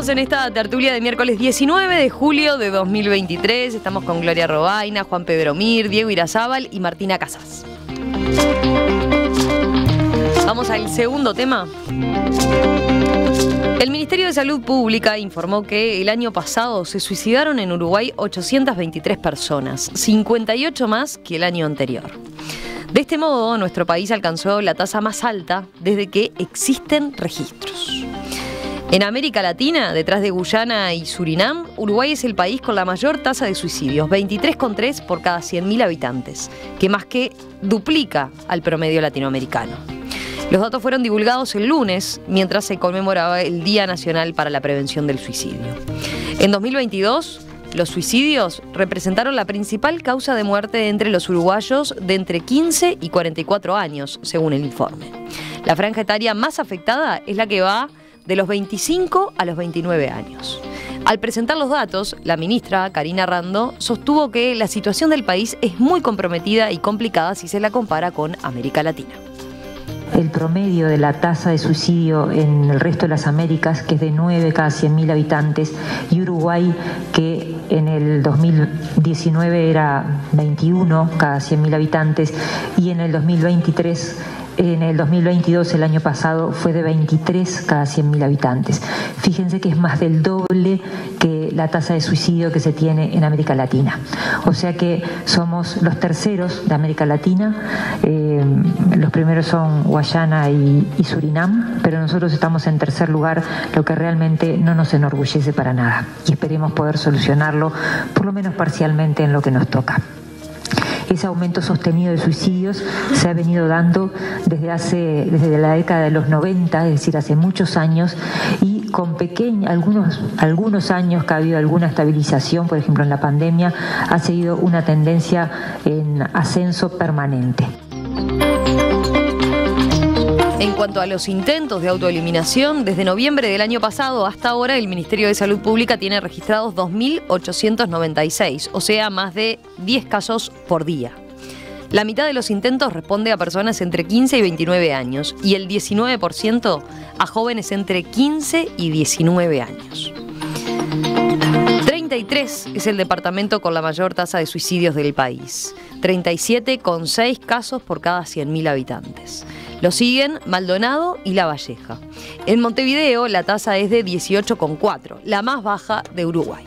Estamos en esta tertulia de miércoles 19 de julio de 2023. Estamos con Gloria Robaina, Juan Pedro Mir, Diego Irazábal y Martina Casas. Vamos al segundo tema. El Ministerio de Salud Pública informó que el año pasado se suicidaron en Uruguay 823 personas, 58 más que el año anterior. De este modo, nuestro país alcanzó la tasa más alta desde que existen registros. En América Latina, detrás de Guyana y Surinam, Uruguay es el país con la mayor tasa de suicidios, 23,3 por cada 100.000 habitantes, que más que duplica al promedio latinoamericano. Los datos fueron divulgados el lunes, mientras se conmemoraba el Día Nacional para la Prevención del Suicidio. En 2022, los suicidios representaron la principal causa de muerte entre los uruguayos de entre 15 y 44 años, según el informe. La franja etaria más afectada es la que va de los 25 a los 29 años. Al presentar los datos, la ministra Karina Rando sostuvo que la situación del país es muy comprometida y complicada si se la compara con América Latina. El promedio de la tasa de suicidio en el resto de las Américas, que es de 9 cada 100.000 habitantes, y Uruguay, que en el 2019 era 21 cada 100.000 habitantes, y en el 2022, el año pasado, fue de 23 cada 100.000 habitantes. Fíjense que es más del doble que la tasa de suicidio que se tiene en América Latina. O sea que somos los terceros de América Latina. Los primeros son Guyana y Surinam, pero nosotros estamos en tercer lugar, lo que realmente no nos enorgullece para nada. Y esperemos poder solucionarlo, por lo menos parcialmente, en lo que nos toca. Ese aumento sostenido de suicidios se ha venido dando desde la década de los 90, es decir, hace muchos años, y con algunos años que ha habido alguna estabilización, por ejemplo en la pandemia, ha seguido una tendencia en ascenso permanente. En cuanto a los intentos de autoeliminación, desde noviembre del año pasado hasta ahora, el Ministerio de Salud Pública tiene registrados 2.896, o sea, más de 10 casos por día. La mitad de los intentos responde a personas entre 15 y 29 años y el 19% a jóvenes entre 15 y 19 años. 33 es el departamento con la mayor tasa de suicidios del país, 37,6 casos por cada 100.000 habitantes. Lo siguen Maldonado y La Valleja. En Montevideo la tasa es de 18,4, la más baja de Uruguay.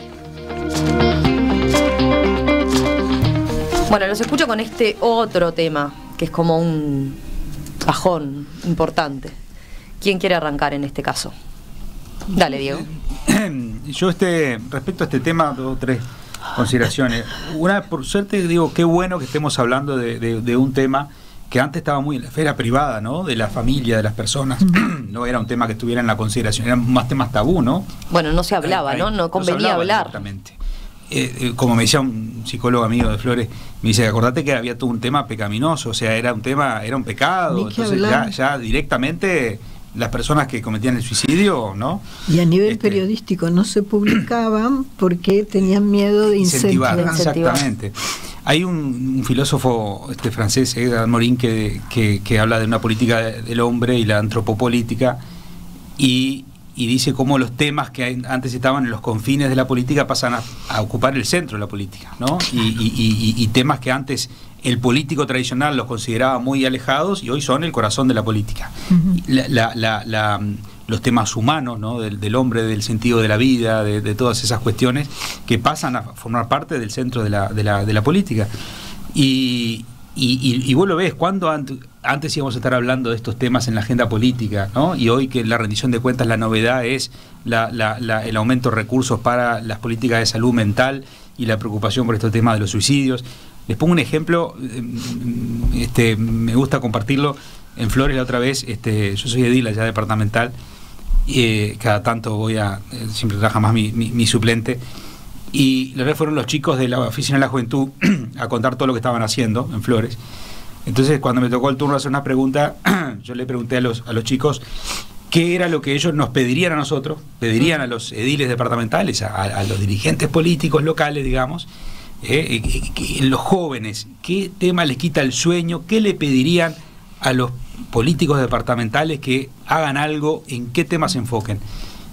Bueno, los escucho con este otro tema, que es como un bajón importante. ¿Quién quiere arrancar en este caso? Dale, Diego. Yo respecto a este tema, dos o tres consideraciones. Una, por suerte, digo, qué bueno que estemos hablando de un tema que antes estaba muy en la esfera privada, ¿no? De la familia, de las personas. No era un tema que estuviera en la consideración, eran más temas tabú, ¿no? Bueno, no se hablaba, ¿no? No convenía hablar. Exactamente. Como me decía un psicólogo amigo de Flores, me dice, acordate que había todo un tema pecaminoso, o sea, era un pecado, entonces ya directamente las personas que cometían el suicidio, ¿no? Y a nivel periodístico no se publicaban porque tenían miedo de incentivar. Exactamente. Hay un filósofo francés, Edgar Morin, que habla de una política del hombre y la antropopolítica, y dice cómo los temas que antes estaban en los confines de la política pasan a ocupar el centro de la política, ¿no? Y temas que antes el político tradicional los consideraba muy alejados y hoy son el corazón de la política. Los temas humanos, ¿no? del hombre, del sentido de la vida, de todas esas cuestiones que pasan a formar parte del centro de la política. Y vos lo ves, cuando antes íbamos a estar hablando de estos temas en la agenda política, ¿no? Y hoy que la rendición de cuentas, la novedad es el aumento de recursos para las políticas de salud mental y la preocupación por estos temas de los suicidios. Les pongo un ejemplo, me gusta compartirlo. En Flores la otra vez, yo soy edil allá departamental, cada tanto siempre trabaja más mi suplente, y la verdad fueron los chicos de la Oficina de la Juventud a contar todo lo que estaban haciendo en Flores. Entonces, cuando me tocó el turno de hacer una pregunta, yo le pregunté a los chicos qué era lo que ellos nos pedirían a nosotros, pedirían a los ediles departamentales, a los dirigentes políticos locales, digamos, los jóvenes, qué tema les quita el sueño, qué le pedirían a los políticos departamentales que hagan algo, en qué temas se enfoquen.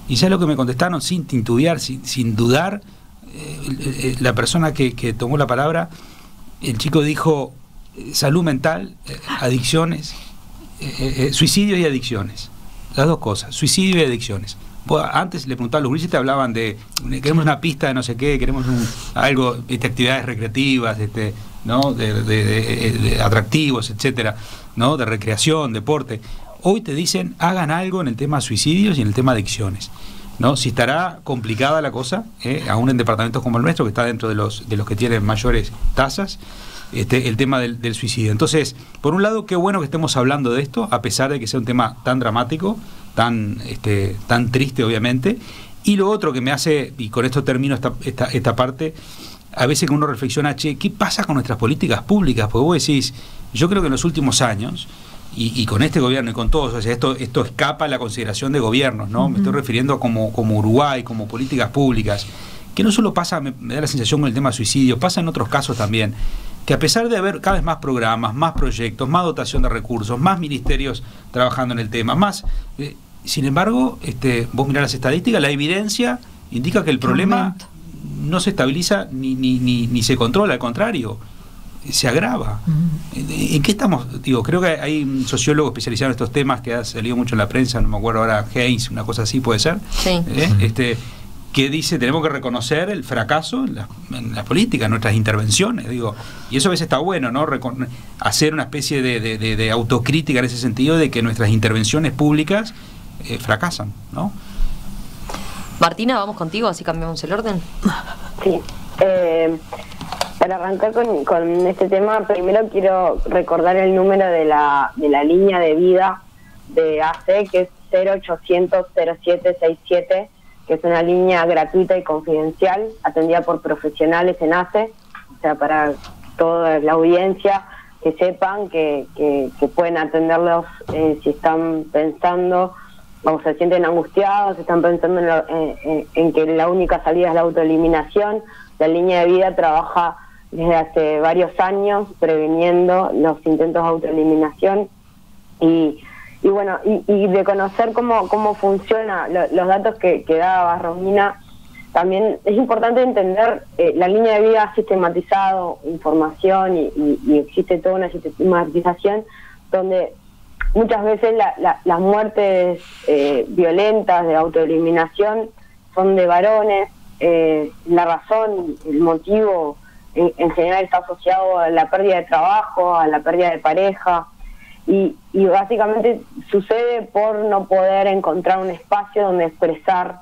Y ya lo que me contestaron, sin titubear, sin dudar, la persona que tomó la palabra, el chico dijo salud mental, adicciones, suicidio y adicciones. Las dos cosas, suicidio y adicciones. Antes le preguntaba a los gurises, te hablaban de queremos una pista de no sé qué, queremos algo, actividades recreativas, ¿no? de atractivos, etcétera, ¿no? De recreación, deporte. Hoy te dicen hagan algo en el tema suicidios y en el tema adicciones, ¿no? Si estará complicada la cosa, aún en departamentos como el nuestro, que está dentro de los que tienen mayores tasas, el tema del suicidio. Entonces, por un lado, qué bueno que estemos hablando de esto, a pesar de que sea un tema tan dramático, tan triste, obviamente. Y lo otro que me hace, y con esto termino esta parte, a veces que uno reflexiona, ¿qué pasa con nuestras políticas públicas? Porque vos decís, yo creo que en los últimos años, y con este gobierno y con todos, o sea, esto escapa a la consideración de gobiernos, ¿no? Me estoy refiriendo a como Uruguay, como políticas públicas, que no solo pasa, me da la sensación con el tema suicidio, pasa en otros casos también, que a pesar de haber cada vez más programas, más proyectos, más dotación de recursos, más ministerios trabajando en el tema, más, sin embargo, vos mirás las estadísticas, la evidencia indica que el problema no se estabiliza ni se controla, al contrario, se agrava. ¿En qué estamos? Digo, creo que hay un sociólogo especializado en estos temas que ha salido mucho en la prensa, no me acuerdo ahora, Haynes, una cosa así, ¿puede ser? Sí. Que dice, tenemos que reconocer el fracaso en la política, en nuestras intervenciones, digo, y eso a veces está bueno, ¿no? Hacer una especie de autocrítica en ese sentido, de que nuestras intervenciones públicas fracasan, ¿no? Martina, vamos contigo, así cambiamos el orden. Sí. Para arrancar con este tema, primero quiero recordar el número de la línea de vida de AC, que es 0800-0767, que es una línea gratuita y confidencial, atendida por profesionales en ACE, o sea, para toda la audiencia, que sepan que pueden atenderlos si están pensando o se sienten angustiados, si están pensando en que la única salida es la autoeliminación. La línea de vida trabaja desde hace varios años previniendo los intentos de autoeliminación y bueno, y de conocer cómo funciona los datos que daba Romina. También es importante entender, la línea de vida ha sistematizado información y existe toda una sistematización donde muchas veces las muertes violentas de autoeliminación son de varones. La razón, el motivo en general está asociado a la pérdida de trabajo, a la pérdida de pareja, y básicamente sucede por no poder encontrar un espacio donde expresar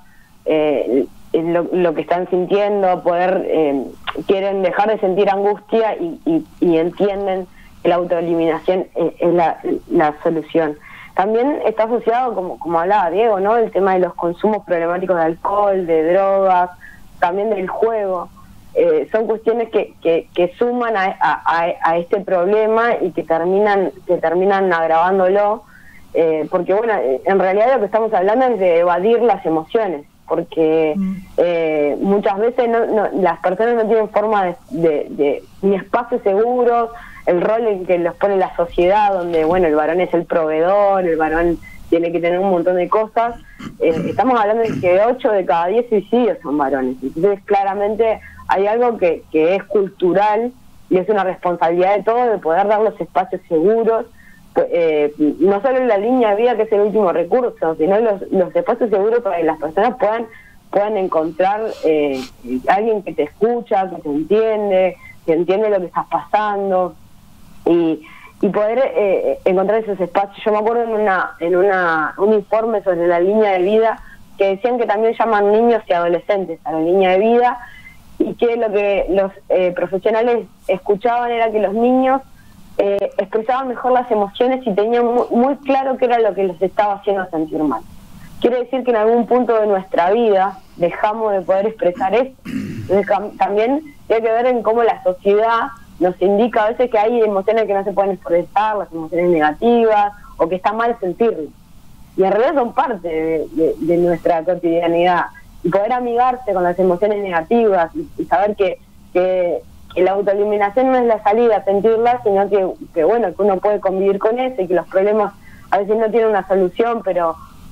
lo que están sintiendo, quieren dejar de sentir angustia y entienden que la autoeliminación es la solución. También está asociado, como hablaba Diego, ¿no? El tema de los consumos problemáticos de alcohol, de drogas, también del juego. Son cuestiones que suman a este problema y que terminan agravándolo, porque bueno, en realidad lo que estamos hablando es de evadir las emociones, porque muchas veces las personas no tienen forma ni espacios seguros, el rol en que los pone la sociedad, donde bueno, el varón es el proveedor, el varón tiene que tener un montón de cosas. Estamos hablando de que 8 de cada 10 suicidios son varones, entonces claramente hay algo que es cultural y es una responsabilidad de todos de poder dar los espacios seguros, no solo la línea de vida, que es el último recurso, sino los espacios seguros para que las personas puedan encontrar alguien que te escucha, que entiende lo que estás pasando y poder encontrar esos espacios. Yo me acuerdo en un informe sobre la línea de vida que decían que también llaman niños y adolescentes a la línea de vida, y que lo que los profesionales escuchaban era que los niños expresaban mejor las emociones y tenían muy claro qué era lo que les estaba haciendo sentir mal. Quiere decir que en algún punto de nuestra vida dejamos de poder expresar eso. Entonces, también tiene que ver en cómo la sociedad nos indica a veces que hay emociones que no se pueden expresar, las emociones negativas, o que está mal sentirlas. Y en realidad son parte de nuestra cotidianidad. Y poder amigarse con las emociones negativas y saber que la autoeliminación no es la salida a sentirlas, sino que bueno, que uno puede convivir con eso y que los problemas a veces no tienen una solución, pero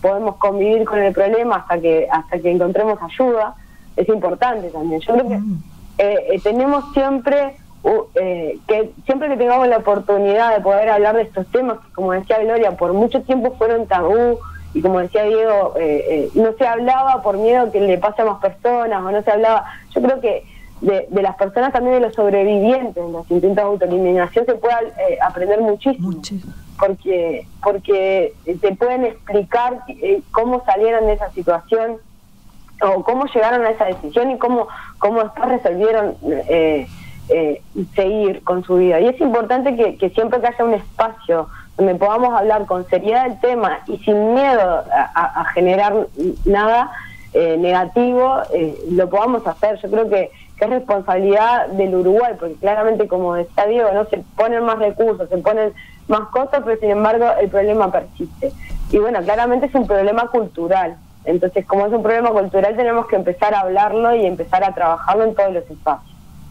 podemos convivir con el problema hasta que encontremos ayuda, es importante también. Yo creo que tenemos siempre que siempre que tengamos la oportunidad de poder hablar de estos temas, que como decía Gloria, por mucho tiempo fueron tabú, y como decía Diego, no se hablaba por miedo que le pase a más personas, o no se hablaba. Yo creo que de las personas, también de los sobrevivientes de los intentos de autoeliminación, se puede aprender muchísimo. Porque te pueden explicar cómo salieron de esa situación, o cómo llegaron a esa decisión, y cómo después resolvieron seguir con su vida. Y es importante que siempre que haya un espacio donde podamos hablar con seriedad del tema y sin miedo a generar nada negativo, lo podamos hacer. Yo creo que es responsabilidad del Uruguay, porque claramente, como decía Diego, no se ponen más recursos, se ponen más cosas, pero sin embargo el problema persiste. Y bueno, claramente es un problema cultural. Entonces, como es un problema cultural, tenemos que empezar a hablarlo y empezar a trabajarlo en todos los espacios.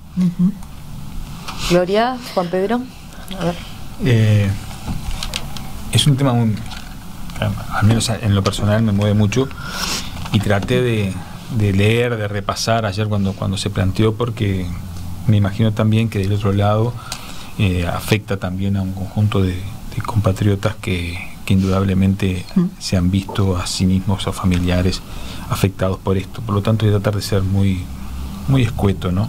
Gloria, Juan Pedro. A ver. Es un tema al menos en lo personal me mueve mucho, y traté de leer, de repasar ayer cuando se planteó, porque me imagino también que del otro lado afecta también a un conjunto de compatriotas que indudablemente se han visto a sí mismos o familiares afectados por esto. Por lo tanto, voy a tratar de ser muy escueto, ¿no?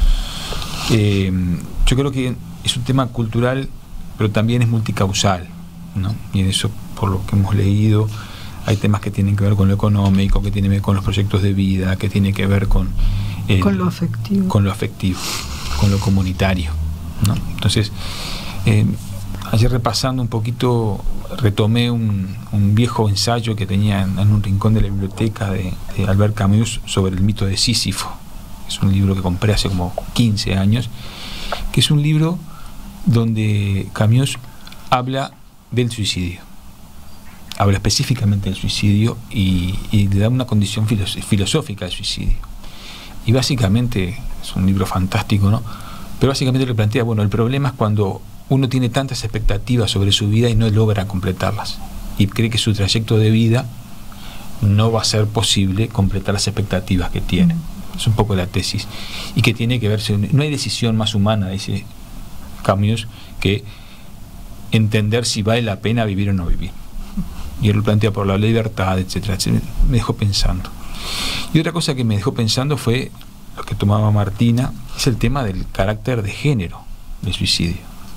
Yo creo que es un tema cultural, pero también es multicausal, ¿no? Y en eso, por lo que hemos leído, hay temas que tienen que ver con lo económico, que tienen que ver con los proyectos de vida, que tienen que ver con lo afectivo, con lo comunitario, ¿no? Entonces, ayer repasando un poquito, retomé un viejo ensayo que tenía en un rincón de la biblioteca de Albert Camus sobre el mito de Sísifo. Es un libro que compré hace como 15 años, que es un libro donde Camus habla del suicidio. Habla específicamente del suicidio y le da una condición filosófica del suicidio. Y básicamente, es un libro fantástico, ¿no? Pero básicamente le plantea, bueno, el problema es cuando uno tiene tantas expectativas sobre su vida y no logra completarlas, y cree que su trayecto de vida no va a ser posible completar las expectativas que tiene. Es un poco la tesis, y que tiene que verse, no hay decisión más humana, dice Camus, que entender si vale la pena vivir o no vivir. Y él lo plantea por la libertad, etcétera, etcétera. Me dejó pensando. Y otra cosa que me dejó pensando fue lo que tomaba Martina, es el tema del carácter de género del suicidio.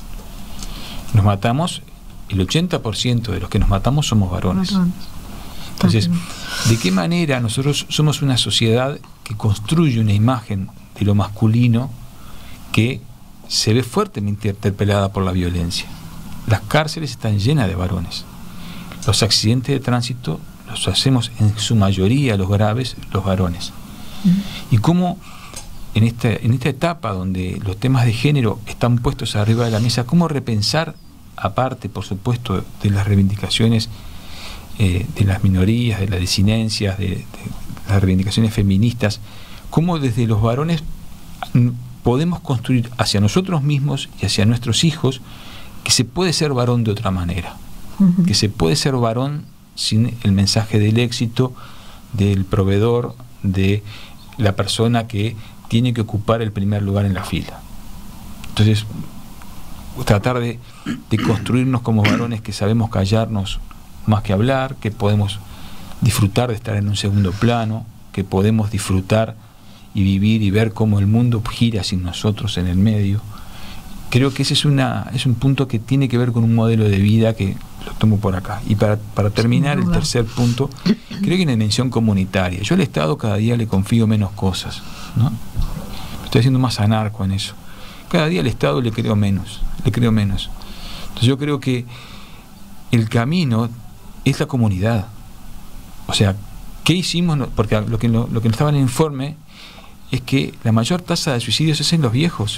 Nos matamos, el 80% de los que nos matamos somos varones. Entonces, ¿de qué manera nosotros somos una sociedad que construye una imagen de lo masculino que se ve fuertemente interpelada por la violencia? Las cárceles están llenas de varones. Los accidentes de tránsito los hacemos en su mayoría, los graves, los varones. Y cómo en esta etapa donde los temas de género están puestos arriba de la mesa, cómo repensar, aparte por supuesto de las reivindicaciones de las minorías, de las disidencias, de las reivindicaciones feministas, cómo desde los varones podemos construir hacia nosotros mismos y hacia nuestros hijos que se puede ser varón de otra manera, que se puede ser varón sin el mensaje del éxito, del proveedor, de la persona que tiene que ocupar el primer lugar en la fila. Entonces, tratar de construirnos como varones que sabemos callarnos más que hablar, que podemos disfrutar de estar en un segundo plano, que podemos disfrutar y vivir y ver cómo el mundo gira sin nosotros en el medio. Creo que ese es un punto que tiene que ver con un modelo de vida que lo tomo por acá. Y para terminar, el tercer punto, creo que hay una dimensión comunitaria. Yo al Estado cada día le confío menos cosas, ¿no? Estoy haciendo más anarco en eso. Cada día al Estado le creo menos. Entonces yo creo que el camino es la comunidad. O sea, ¿qué hicimos? Porque lo que no estaba en el informe es que la mayor tasa de suicidios es en los viejos.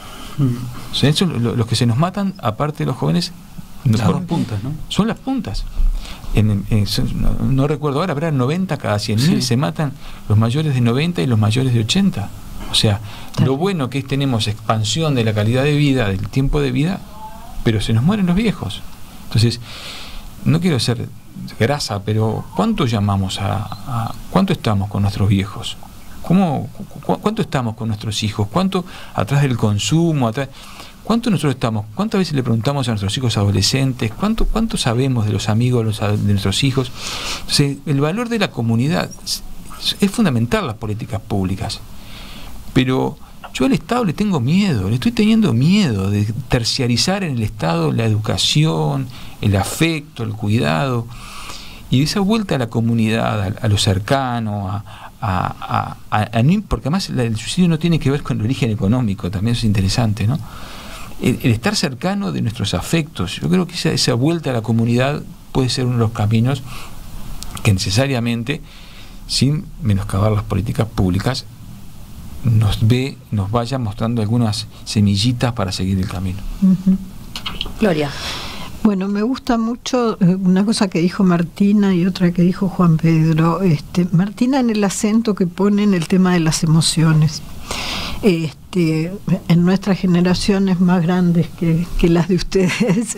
O sea, eso, los que se nos matan, aparte de los jóvenes, son las puntas, ¿no? Son las puntas. No recuerdo ahora, habrá 90 cada 100.000, se matan los mayores de 90 y los mayores de 80. O sea, lo bueno que es tenemos expansión de la calidad de vida, del tiempo de vida, pero se nos mueren los viejos. Entonces, no quiero ser grasa, pero ¿cuánto llamamos cuánto estamos con nuestros viejos? ¿Cuánto estamos con nuestros hijos? ¿Cuánto atrás del consumo? ¿Cuánto nosotros estamos? ¿Cuántas veces le preguntamos a nuestros hijos adolescentes? ¿Cuánto sabemos de los amigos de nuestros hijos? Entonces, el valor de la comunidad es fundamental, las políticas públicas. Pero yo al Estado le tengo miedo, le estoy teniendo miedo de terciarizar en el Estado la educación, el afecto, el cuidado, y esa vuelta a la comunidad, a lo cercano, porque además el suicidio no tiene que ver con el origen económico, también es interesante, ¿no? El estar cercano de nuestros afectos, yo creo que esa vuelta a la comunidad puede ser uno de los caminos que necesariamente, sin menoscabar las políticas públicas, nos vaya mostrando algunas semillitas para seguir el camino. Gloria. Bueno, me gusta mucho una cosa que dijo Martina y otra que dijo Juan Pedro. Martina, en el acento que pone en el tema de las emociones. En nuestras generaciones más grandes que las de ustedes,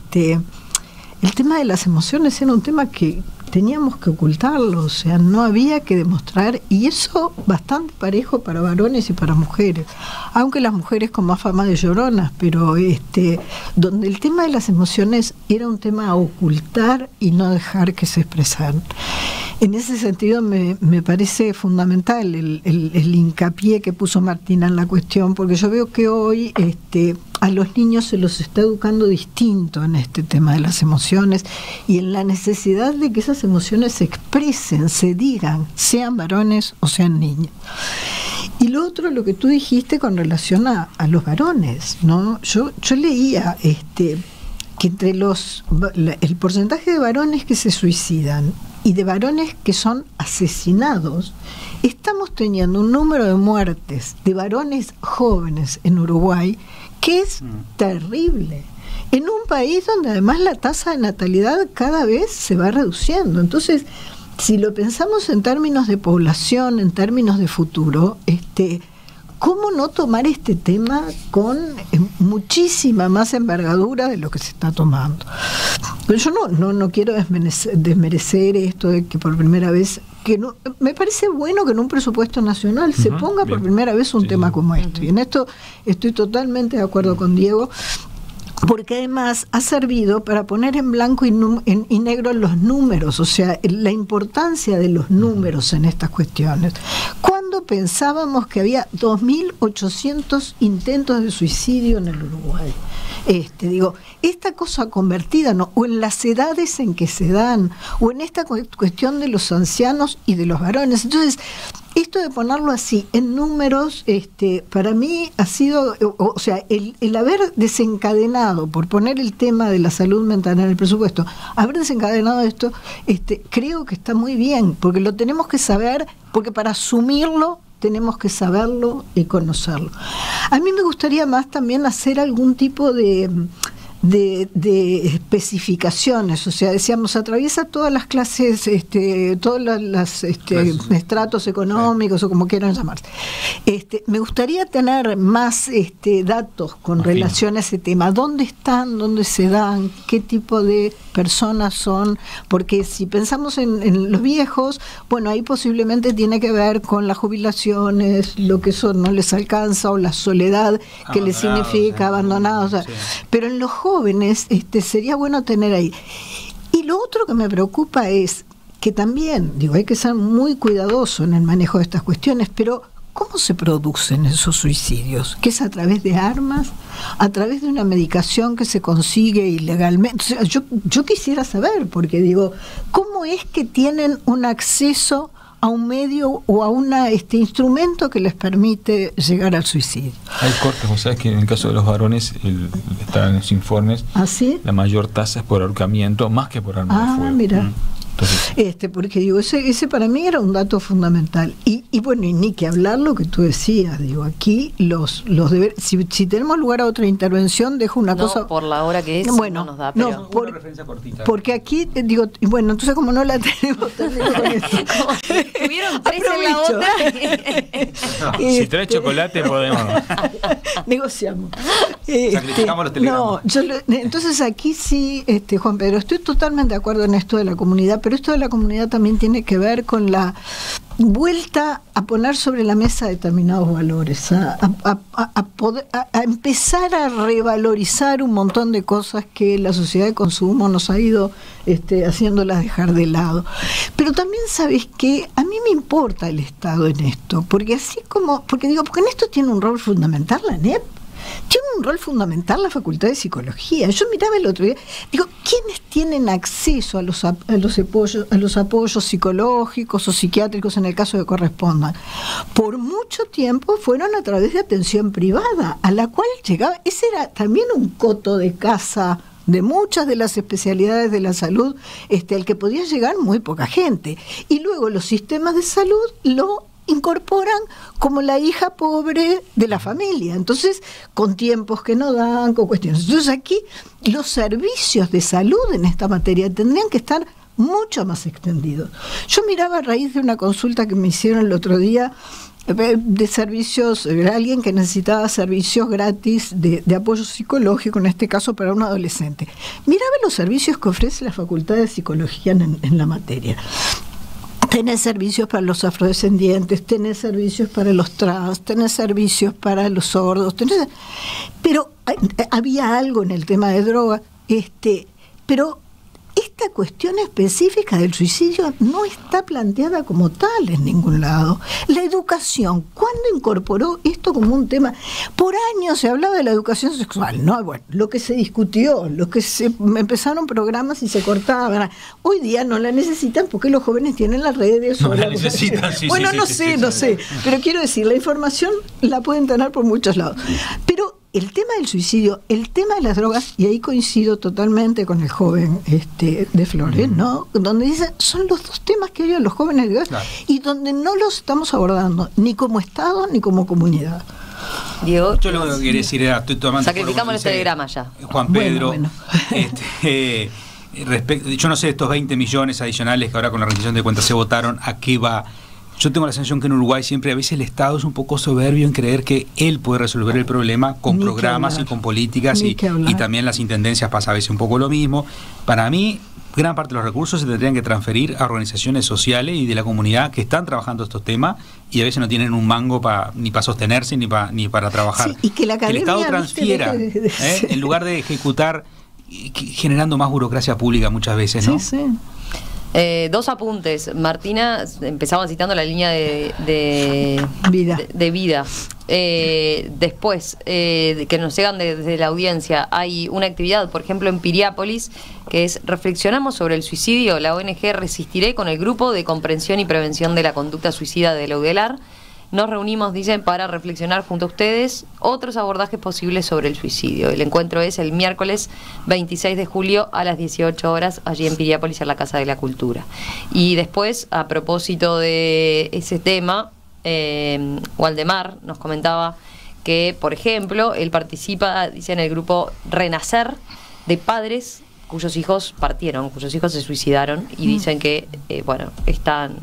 el tema de las emociones era un tema que teníamos que ocultarlo, o sea, no había que demostrar, y eso bastante parejo para varones y para mujeres, aunque las mujeres con más fama de lloronas, pero donde el tema de las emociones era un tema a ocultar y no dejar que se expresaran. En ese sentido me parece fundamental el hincapié que puso Martina en la cuestión, porque yo veo que hoy a los niños se los está educando distinto en este tema de las emociones y en la necesidad de que esas emociones se expresen, se digan, sean varones o sean niñas. Y lo otro, lo que tú dijiste con relación a los varones, ¿no? Yo leía que entre el porcentaje de varones que se suicidan y de varones que son asesinados, estamos teniendo un número de muertes de varones jóvenes en Uruguay que es terrible, en un país donde además la tasa de natalidad cada vez se va reduciendo. Entonces, si lo pensamos en términos de población, en términos de futuro, ¿cómo no tomar este tema con muchísima más envergadura de lo que se está tomando? Pero yo no quiero desmerecer esto de que por primera vez, me parece bueno que en un presupuesto nacional se ponga por primera vez un tema como esto. Y en esto estoy totalmente de acuerdo con Diego, porque además ha servido para poner en blanco y negro los números, o sea, la importancia de los números en estas cuestiones. ¿Cuándo pensábamos que había 2.800 intentos de suicidio en el Uruguay? Esta cosa convertida, ¿no? O en las edades en que se dan, o en esta cuestión de los ancianos y de los varones. Entonces, esto de ponerlo así en números, para mí ha sido, o sea, el haber desencadenado, por poner el tema de la salud mental en el presupuesto, haber desencadenado esto, creo que está muy bien, porque lo tenemos que saber, porque para asumirlo tenemos que saberlo y conocerlo. A mí me gustaría más también hacer algún tipo de especificaciones, o sea, decíamos, atraviesa todas las clases, todos los estratos económicos, o como quieran llamarse. Me gustaría tener más datos con relación a ese tema. ¿Dónde están? ¿Dónde se dan? ¿Qué tipo de personas son? Porque si pensamos en los viejos, bueno, ahí posiblemente tiene que ver con las jubilaciones, lo que eso no les alcanza, o la soledad que les significa, abandonados. O sea, pero en los jóvenes sería bueno tener ahí. Y lo otro que me preocupa es que también, hay que ser muy cuidadoso en el manejo de estas cuestiones, pero ¿cómo se producen esos suicidios? ¿Que es a través de armas? ¿A través de una medicación que se consigue ilegalmente? O sea, yo quisiera saber, porque ¿cómo es que tienen un acceso a un medio o a un instrumento que les permite llegar al suicidio? Hay cortes, o sea, que en el caso de los varones, están en los informes, ¿Ah, sí? La mayor tasa es por ahorcamiento, más que por arma de fuego. Mira. Entonces, porque digo, ese para mí era un dato fundamental. Y bueno, y ni que hablar lo que tú decías, digo, aquí los deberes, si tenemos lugar a otra intervención, dejo una cosa. Por la hora que es, bueno, no nos da, pero una referencia cortita. Porque aquí, digo, y bueno, entonces como no la tenemos, termino con esto. Tuvieron 3 en la otra. Si trae chocolate podemos. Negociamos. Sacrificamos los telegramas. Entonces aquí sí, Juan Pedro, estoy totalmente de acuerdo en esto de la comunidad, pero esto de la comunidad también tiene que ver con la vuelta a poner sobre la mesa determinados valores, a empezar a revalorizar un montón de cosas que la sociedad de consumo nos ha ido haciéndolas dejar de lado. Pero también sabes que a mí me importa el Estado en esto, porque porque en esto tiene un rol fundamental la NEP. Tiene un rol fundamental la Facultad de Psicología. Yo miraba el otro día, digo, ¿quiénes tienen acceso a los apoyos psicológicos o psiquiátricos en el caso que correspondan? Por mucho tiempo fueron a través de atención privada, a la cual llegaba, ese era también un coto de casa de muchas de las especialidades de la salud, al que podía llegar muy poca gente. Y luego los sistemas de salud lo incorporan como la hija pobre de la familia, entonces con tiempos que no dan, con cuestiones. Entonces aquí los servicios de salud en esta materia tendrían que estar mucho más extendidos. Yo miraba a raíz de una consulta que me hicieron el otro día de servicios, alguien que necesitaba servicios gratis de apoyo psicológico, en este caso para un adolescente. Miraba los servicios que ofrece la Facultad de Psicología en la materia. Tenés servicios para los afrodescendientes, tenés servicios para los trans, tenés servicios para los sordos, pero había algo en el tema de droga, pero esta cuestión específica del suicidio no está planteada como tal en ningún lado. La educación, ¿cuándo incorporó esto como un tema? Por años se hablaba de la educación sexual, ¿no? Bueno, lo que se discutió, empezaron programas y se cortaban. Hoy día no la necesitan porque los jóvenes tienen las redes. No la necesitan, sí. Bueno, no sé, pero quiero decir, la información la pueden tener por muchos lados. Pero el tema del suicidio, el tema de las drogas, y ahí coincido totalmente con el joven de Flores, ¿no? Donde dicen, son los dos temas que oyen los jóvenes de hoy, claro, y donde no los estamos abordando, ni como Estado, ni como comunidad. Diego, yo lo que quería decir era, estoy tomando sacrificamos el telegrama ya. Juan Pedro, bueno. Yo no sé, estos 20 millones adicionales que ahora con la rendición de cuentas se votaron, ¿a qué va? Yo tengo la sensación que en Uruguay siempre a veces el Estado es un poco soberbio en creer que él puede resolver el problema con programas y con políticas, y también las intendencias pasa a veces un poco lo mismo. Para mí, gran parte de los recursos se tendrían que transferir a organizaciones sociales y de la comunidad que están trabajando estos temas y a veces no tienen un mango ni para sostenerse ni para trabajar. Sí, y que la academia, el Estado transfiera, en lugar de ejecutar, generando más burocracia pública muchas veces, ¿no? Sí. Dos apuntes. Martina empezaba citando la línea de vida. Después, que nos llegan desde la audiencia, hay una actividad, por ejemplo, en Piriápolis, que es reflexionamos sobre el suicidio. La ONG Resistiré con el Grupo de Comprensión y Prevención de la Conducta Suicida de la UDELAR. Nos reunimos, dicen, para reflexionar junto a ustedes otros abordajes posibles sobre el suicidio. El encuentro es el miércoles 26 de julio a las 18 horas, allí en Piriápolis, en la Casa de la Cultura. Y después, a propósito de ese tema, Waldemar nos comentaba que, por ejemplo, él participa, dice, en el grupo Renacer de padres cuyos hijos partieron, cuyos hijos se suicidaron, y dicen que, están...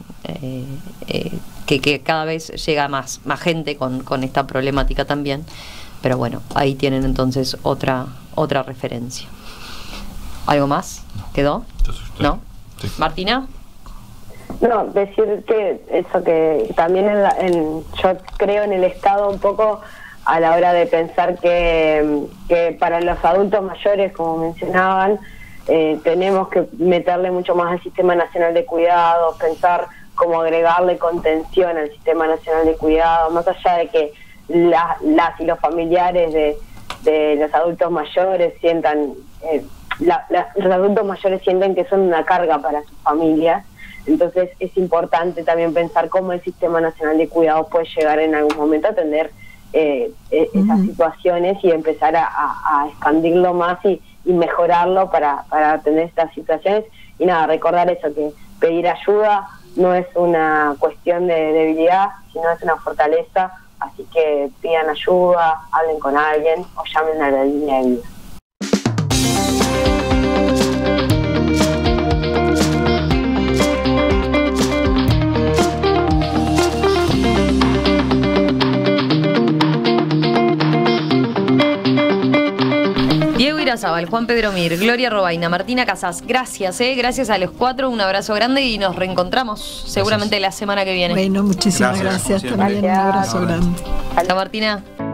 que cada vez llega más gente con esta problemática también, pero bueno, ahí tienen entonces otra referencia. ¿Algo más? ¿Quedó? ¿No? Sí. ¿Martina? No, decir que eso, que también yo creo en el Estado un poco a la hora de pensar que para los adultos mayores, como mencionaban, tenemos que meterle mucho más al Sistema Nacional de Cuidados, pensar cómo agregarle contención al Sistema Nacional de Cuidados, más allá de que las y los familiares de los adultos mayores sientan, los adultos mayores sienten que son una carga para sus familias. Entonces es importante también pensar cómo el Sistema Nacional de Cuidados puede llegar en algún momento a atender esas situaciones y empezar a expandirlo más y mejorarlo para atender estas situaciones. Y nada, recordar eso, que pedir ayuda no es una cuestión de debilidad, sino es una fortaleza. Así que pidan ayuda, hablen con alguien o llamen a la línea de vida. Diego Irazábal, Juan Pedro Mir, Gloria Robaina, Martina Casas, gracias, gracias a los 4, un abrazo grande y nos reencontramos seguramente la semana que viene. Bueno, muchísimas gracias también, un abrazo grande. Hasta Martina.